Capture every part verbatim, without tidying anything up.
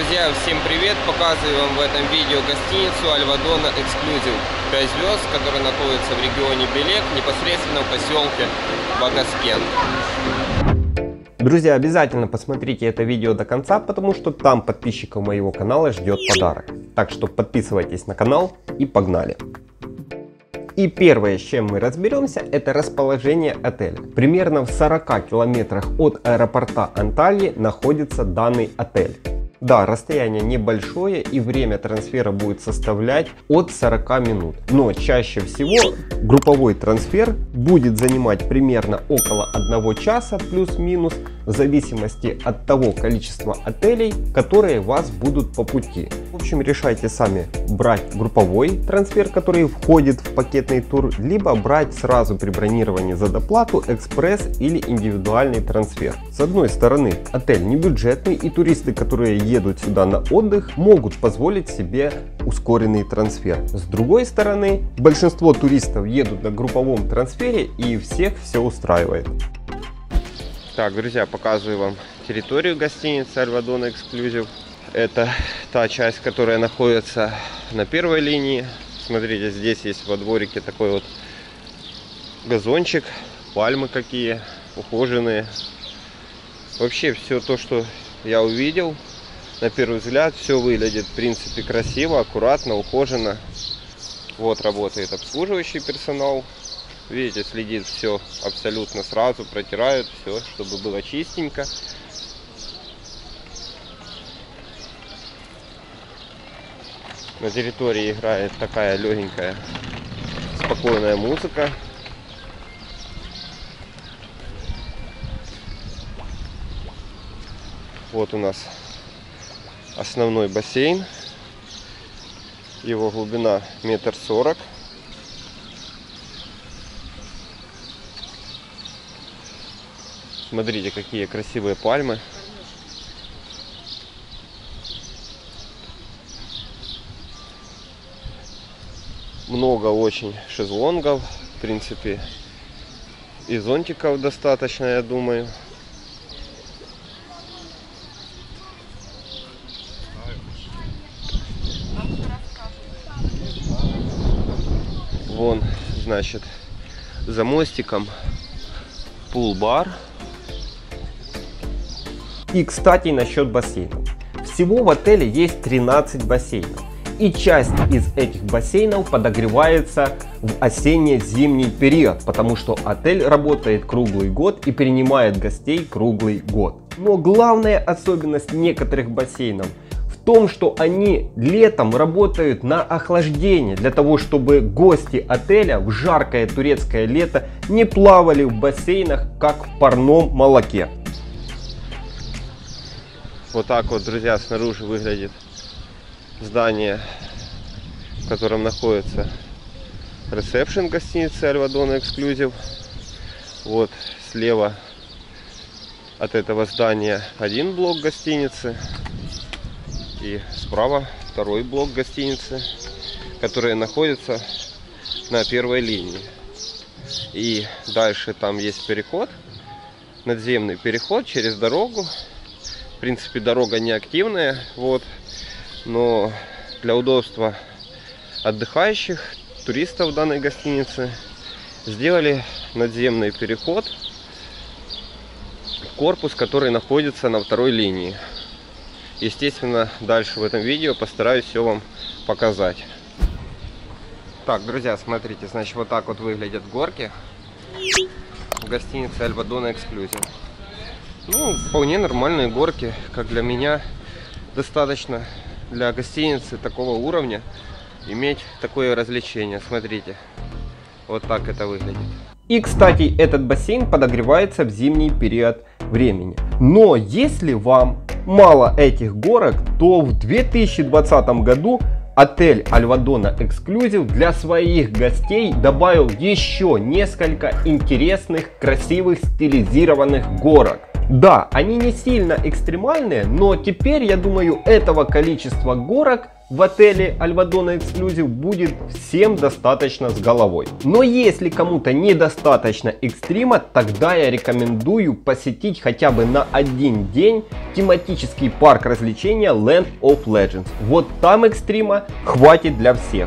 Друзья, всем привет! Показываю вам в этом видео гостиницу Альвадона Эксклюзив пять звезд, которая находится в регионе Белек, непосредственно в поселке Багаскен. Друзья, обязательно посмотрите это видео до конца, потому что там подписчиков моего канала ждет подарок. Так что подписывайтесь на канал и погнали! И первое, с чем мы разберемся, это расположение отеля. Примерно в сорока километрах от аэропорта Антальи находится данный отель. Да, расстояние небольшое и время трансфера будет составлять от сорока минут. Но чаще всего групповой трансфер будет занимать примерно около одного часа плюс-минус, в зависимости от того количества отелей, которые вас будут по пути. В общем, решайте сами, брать групповой трансфер, который входит в пакетный тур, либо брать сразу при бронировании за доплату экспресс или индивидуальный трансфер. С одной стороны, отель не бюджетный, и туристы, которые едут сюда на отдых, могут позволить себе ускоренный трансфер. С другой стороны, большинство туристов едут на групповом трансфере, и всех все устраивает. Так, друзья, показываю вам территорию гостиницы Альвадона Эксклюзив. Это та часть, которая находится на первой линии. Смотрите, здесь есть во дворике такой вот газончик, пальмы какие ухоженные. Вообще все то, что я увидел, на первый взгляд, все выглядит в принципе красиво, аккуратно, ухоженно. Вот работает обслуживающий персонал. Видите, следит все абсолютно сразу, протирают все, чтобы было чистенько. На территории играет такая легенькая, спокойная музыка. Вот у нас основной бассейн. Его глубина метр сорок. Смотрите, какие красивые пальмы. Много очень шезлонгов. В принципе, и зонтиков достаточно, я думаю. Вон, значит, за мостиком пул-бар. И, кстати, насчет бассейнов. Всего в отеле есть тринадцать бассейнов. И часть из этих бассейнов подогревается в осенне-зимний период, потому что отель работает круглый год и принимает гостей круглый год. Но главная особенность некоторых бассейнов в том, что они летом работают на охлаждение, для того, чтобы гости отеля в жаркое турецкое лето не плавали в бассейнах, как в парном молоке. Вот так вот, друзья, снаружи выглядит здание, в котором находится ресепшн гостиницы Альвадона Эксклюзив. Вот слева от этого здания один блок гостиницы, и справа второй блок гостиницы, которые находятся на первой линии. И дальше там есть переход, надземный переход через дорогу. В принципе, дорога не активная, вот, но для удобства отдыхающих, туристов данной гостиницы сделали надземный переход в корпус, который находится на второй линии. Естественно, дальше в этом видео постараюсь все вам показать. Так, друзья, смотрите, значит, вот так вот выглядят горки в гостинице Альвадона Эксклюзив. Ну, вполне нормальные горки, как для меня. Достаточно для гостиницы такого уровня иметь такое развлечение. Смотрите, вот так это выглядит. И, кстати, этот бассейн подогревается в зимний период времени. Но если вам мало этих горок, то в две тысячи двадцатом году отель Альвадона Эксклюзив для своих гостей добавил еще несколько интересных, красивых, стилизированных горок. Да, они не сильно экстремальные, но теперь, я думаю, этого количества горок в отеле Альвадона Эксклюзив будет всем достаточно с головой. Но если кому-то недостаточно экстрима, тогда я рекомендую посетить хотя бы на один день тематический парк развлечения Land of Legends. Вот там экстрима хватит для всех.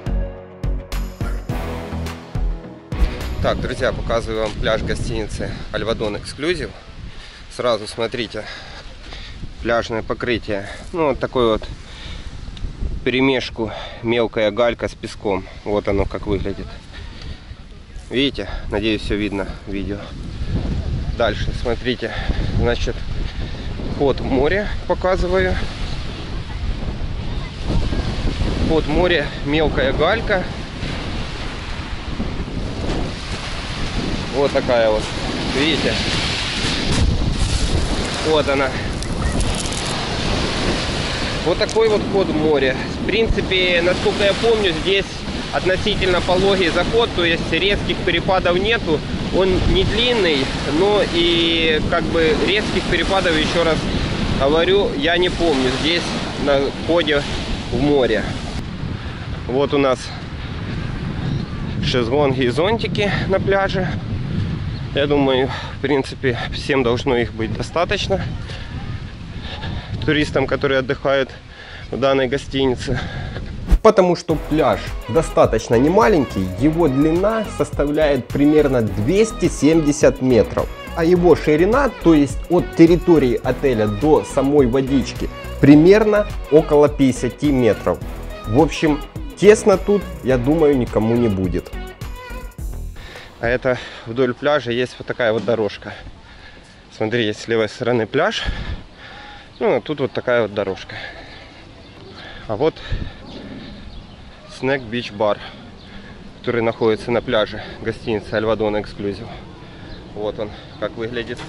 Так, друзья, показываю вам пляж гостиницы Альвадон Эксклюзив. Сразу смотрите, пляжное покрытие. Ну, вот такой вот перемешку, мелкая галька с песком. Вот оно как выглядит. Видите? Надеюсь, все видно в видео. Дальше, смотрите, значит, вход в море показываю. Вход в море, мелкая галька. Вот такая вот, видите? Вот она. Вот такой вот вход в море. В принципе, насколько я помню, здесь относительно пологий заход, то есть резких перепадов нету. Он не длинный, но и как бы резких перепадов, еще раз говорю, я не помню здесь на входе в море. Вот у нас шезлонги и зонтики на пляже. Я думаю, в принципе, всем должно их быть достаточно. Туристам, которые отдыхают в данной гостинице. Потому что пляж достаточно немаленький, его длина составляет примерно двести семьдесят метров. А его ширина, то есть от территории отеля до самой водички, примерно около пятидесяти метров. В общем, тесно тут, я думаю, никому не будет. А это вдоль пляжа есть вот такая вот дорожка. Смотрите, с левой стороны пляж. Ну, а тут вот такая вот дорожка. А вот Snack Beach Bar, который находится на пляже гостиницы Альвадон Эксклюзив. Вот он, как выглядит.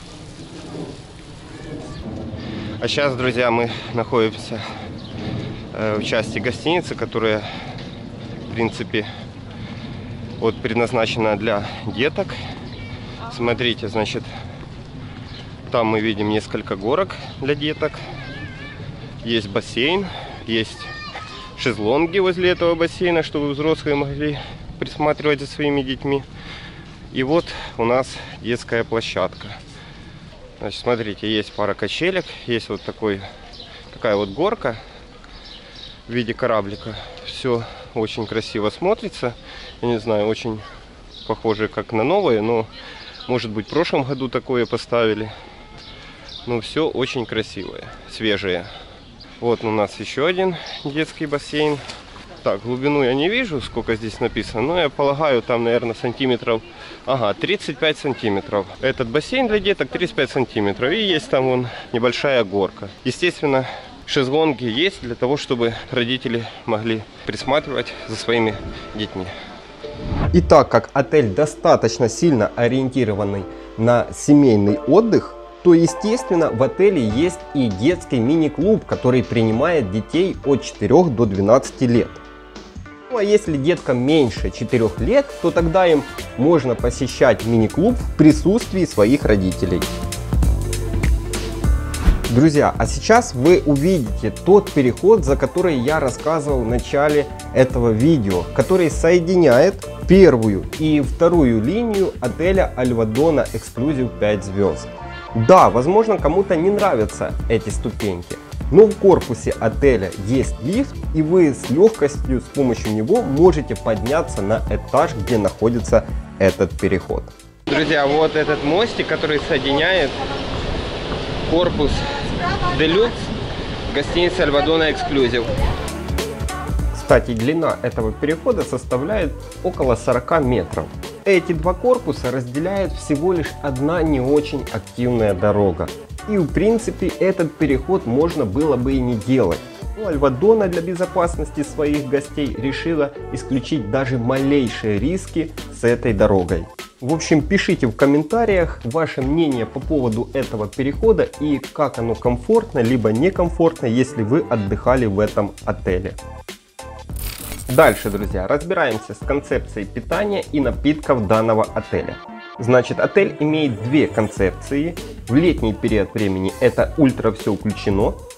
А сейчас, друзья, мы находимся в части гостиницы, которая, в принципе, вот предназначена для деток. Смотрите, значит, там мы видим несколько горок для деток. Есть бассейн, есть шезлонги возле этого бассейна, чтобы взрослые могли присматривать за своими детьми. И вот у нас детская площадка. Значит, смотрите, есть пара качелек, есть вот такой, такая вот горка в виде кораблика. Все очень красиво смотрится. Я не знаю, очень похоже как на новое, но может быть в прошлом году такое поставили. Но все очень красивое, свежее. Вот у нас еще один детский бассейн. Так, глубину я не вижу, сколько здесь написано, но я полагаю, там, наверное, сантиметров, ага, тридцать пять сантиметров. Этот бассейн для деток тридцать пять сантиметров. И есть там вон небольшая горка. Естественно, шезлонги есть для того, чтобы родители могли присматривать за своими детьми. И так как отель достаточно сильно ориентированный на семейный отдых, то, естественно, в отеле есть и детский мини-клуб, который принимает детей от четырёх до двенадцати лет. Ну а если деткам меньше четырёх лет, то тогда им можно посещать мини-клуб в присутствии своих родителей. Друзья, а сейчас вы увидите тот переход, за который я рассказывал в начале этого видео, который соединяет первую и вторую линию отеля Альвадона Эксклюзив пять звезд. Да, возможно, кому-то не нравятся эти ступеньки, но в корпусе отеля есть лифт, и вы с легкостью с помощью него можете подняться на этаж, где находится этот переход. Друзья, вот этот мостик, который соединяет корпус Делюкс гостиницы Альвадона Эксклюзив. Кстати, длина этого перехода составляет около сорока метров. Эти два корпуса разделяет всего лишь одна не очень активная дорога. И в принципе этот переход можно было бы и не делать. Но Альвадона для безопасности своих гостей решила исключить даже малейшие риски с этой дорогой. В общем, пишите в комментариях ваше мнение по поводу этого перехода и как оно комфортно либо некомфортно, если вы отдыхали в этом отеле. Дальше, друзья, разбираемся с концепцией питания и напитков данного отеля. Значит, отель имеет две концепции. В летний период времени это ультра все включено.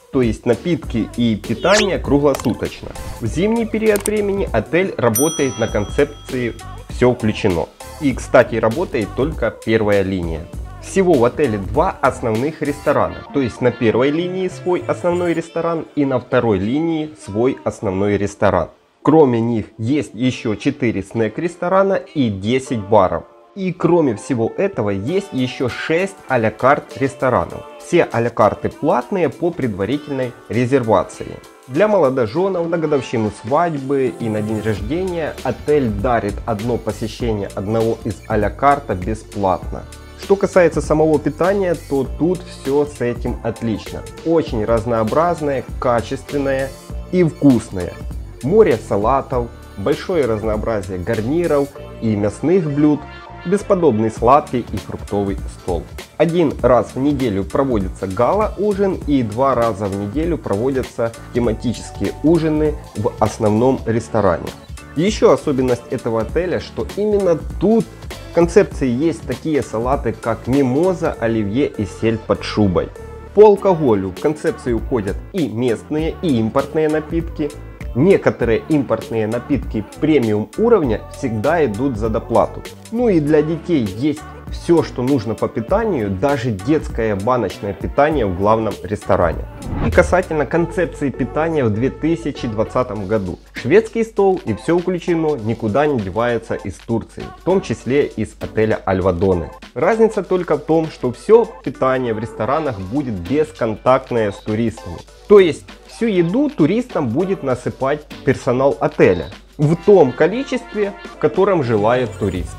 то есть напитки и питание круглосуточно. В зимний период времени отель работает на концепции «все включено». И, кстати, работает только первая линия. Всего в отеле два основных ресторана, то есть на первой линии свой основной ресторан и на второй линии свой основной ресторан. Кроме них есть еще четыре снэк-ресторана и десять баров. И кроме всего этого есть еще шесть а-ля карт ресторанов. Все а-ля карты платные по предварительной резервации. Для молодоженов на годовщину свадьбы и на день рождения отель дарит одно посещение одного из а-ля карта бесплатно. Что касается самого питания, то тут все с этим отлично. Очень разнообразное, качественное и вкусное. Море салатов, большое разнообразие гарниров и мясных блюд, бесподобный сладкий и фруктовый стол. Один раз в неделю проводится гала-ужин и два раза в неделю проводятся тематические ужины в основном ресторане. Еще особенность этого отеля, что именно тут в концепции есть такие салаты, как мимоза, оливье и сель под шубой. По алкоголю в концепцию входят и местные, и импортные напитки. Некоторые импортные напитки премиум уровня всегда идут за доплату. Ну и для детей есть все, что нужно по питанию, даже детское баночное питание в главном ресторане. И касательно концепции питания в две тысячи двадцатом году. Шведский стол и все включено никуда не девается из Турции, в том числе из отеля Альвадоне. Разница только в том, что все питание в ресторанах будет бесконтактное с туристами. То есть всю еду туристам будет насыпать персонал отеля в том количестве, в котором желает турист.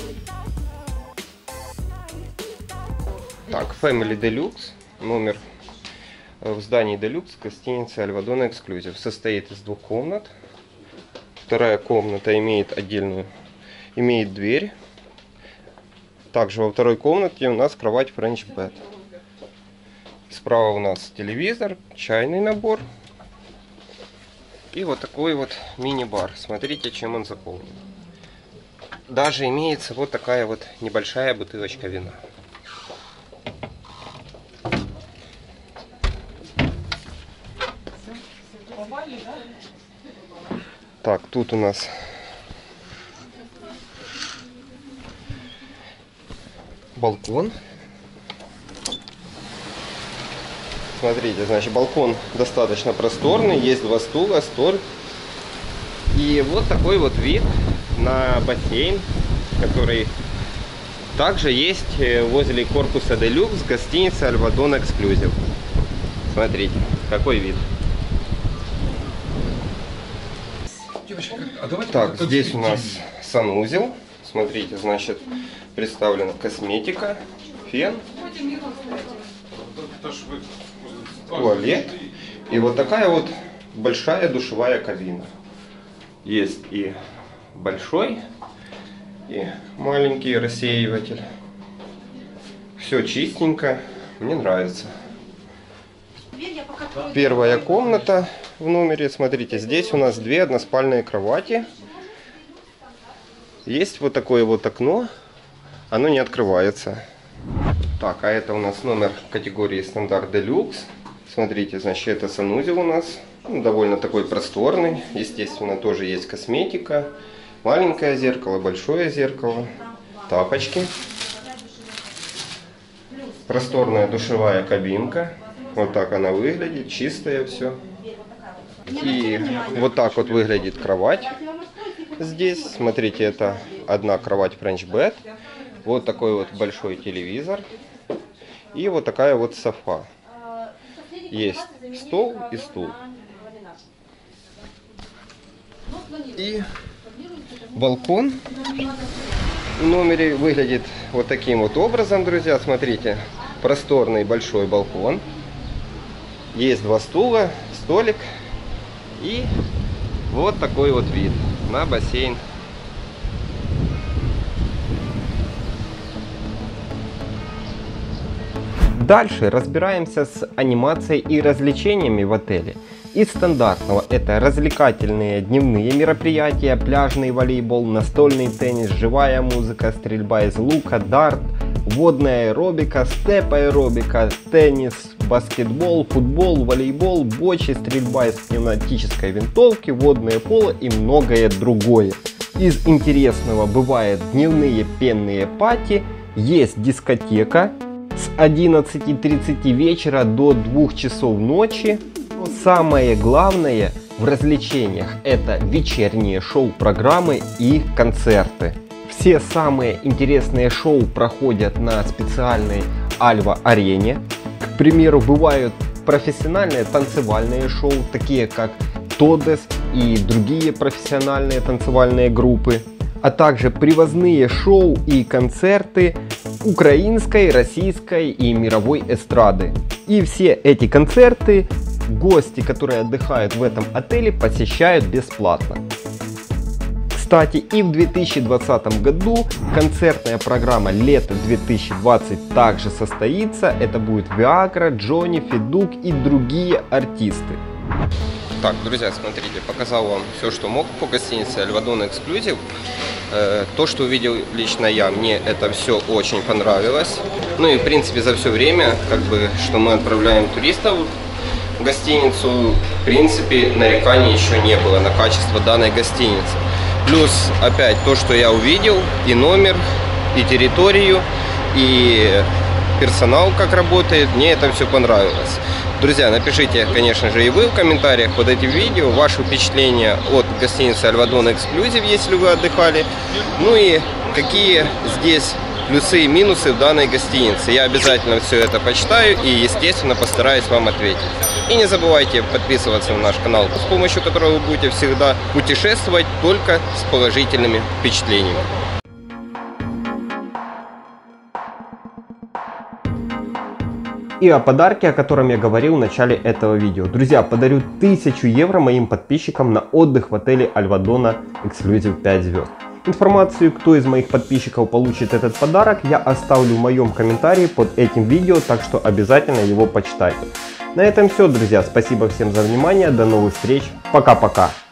Так, Family Deluxe, номер в здании Deluxe гостиницы Альвадоне Эксклюзив. Состоит из двух комнат. Вторая комната имеет отдельную, имеет дверь. Также во второй комнате у нас кровать French Bed. Справа у нас телевизор, чайный набор. И вот такой вот мини-бар. Смотрите, чем он заполнен. Даже имеется вот такая вот небольшая бутылочка вина. Так, тут у нас балкон. Смотрите, значит, балкон достаточно просторный, есть два стула, столик. И вот такой вот вид на бассейн, который также есть возле корпуса Deluxe гостиницы Альвадоне Эксклюзив. Смотрите, какой вид. Так, здесь у нас санузел. Смотрите, значит, представлена косметика, фен, туалет и вот такая вот большая душевая кабина. Есть и большой, и маленький рассеиватель. Все чистенько, мне нравится. Первая комната в номере. Смотрите, здесь у нас две односпальные кровати. Есть вот такое вот окно. Оно не открывается. Так, а это у нас номер категории стандарт Deluxe. Смотрите, значит, это санузел у нас. Ну, довольно такой просторный. Естественно, тоже есть косметика. Маленькое зеркало, большое зеркало. Тапочки. Просторная душевая кабинка. Вот так она выглядит, чистое все. И вот так вот выглядит кровать здесь. Смотрите, это одна кровать French Bed. Вот такой вот большой телевизор. И вот такая вот софа. Есть стол и стул. И балкон в номере выглядит вот таким вот образом, друзья. Смотрите, просторный большой балкон. Есть два стула, столик и вот такой вот вид на бассейн. Дальше разбираемся с анимацией и развлечениями в отеле. Из стандартного это развлекательные дневные мероприятия, пляжный волейбол, настольный теннис, живая музыка, стрельба из лука, дарт, водная аэробика, степ-аэробика, теннис, баскетбол, футбол, волейбол, бочи, стрельба из пневматической винтовки, водное поло и многое другое. Из интересного бывают дневные пенные пати, есть дискотека с одиннадцати тридцати вечера до двух часов ночи. Но самое главное в развлечениях — это вечерние шоу-программы и концерты. Все самые интересные шоу проходят на специальной Альва-арене. К примеру, бывают профессиональные танцевальные шоу, такие как Тодес и другие профессиональные танцевальные группы, а также привозные шоу и концерты украинской, российской и мировой эстрады. И все эти концерты гости, которые отдыхают в этом отеле, посещают бесплатно. Кстати, и в две тысячи двадцатом году концертная программа «Лето две тысячи двадцать» также состоится. Это будет Виагра, Джонни, Федук и другие артисты. Так, друзья, смотрите, показал вам все, что мог по гостинице Альвадона Эксклюзив. То, что увидел лично я, мне это все очень понравилось. Ну и в принципе за все время, как бы, что мы отправляем туристов в гостиницу, в принципе нареканий еще не было на качество данной гостиницы. Плюс опять то, что я увидел, и номер, и территорию, и персонал как работает, мне это все понравилось. Друзья, напишите, конечно же, и вы в комментариях под этим видео ваши впечатления от гостиницы Альвадона Эксклюзив, если вы отдыхали. Ну и какие здесь плюсы и минусы в данной гостинице. Я обязательно все это почитаю и, естественно, постараюсь вам ответить. И не забывайте подписываться на наш канал, с помощью которого вы будете всегда путешествовать только с положительными впечатлениями. И о подарке, о котором я говорил в начале этого видео. Друзья, подарю тысячу евро моим подписчикам на отдых в отеле Альвадона Эксклюзив пять звезд. Информацию, кто из моих подписчиков получит этот подарок, я оставлю в моем комментарии под этим видео, так что обязательно его почитайте. На этом все, друзья. Спасибо всем за внимание. До новых встреч. Пока-пока.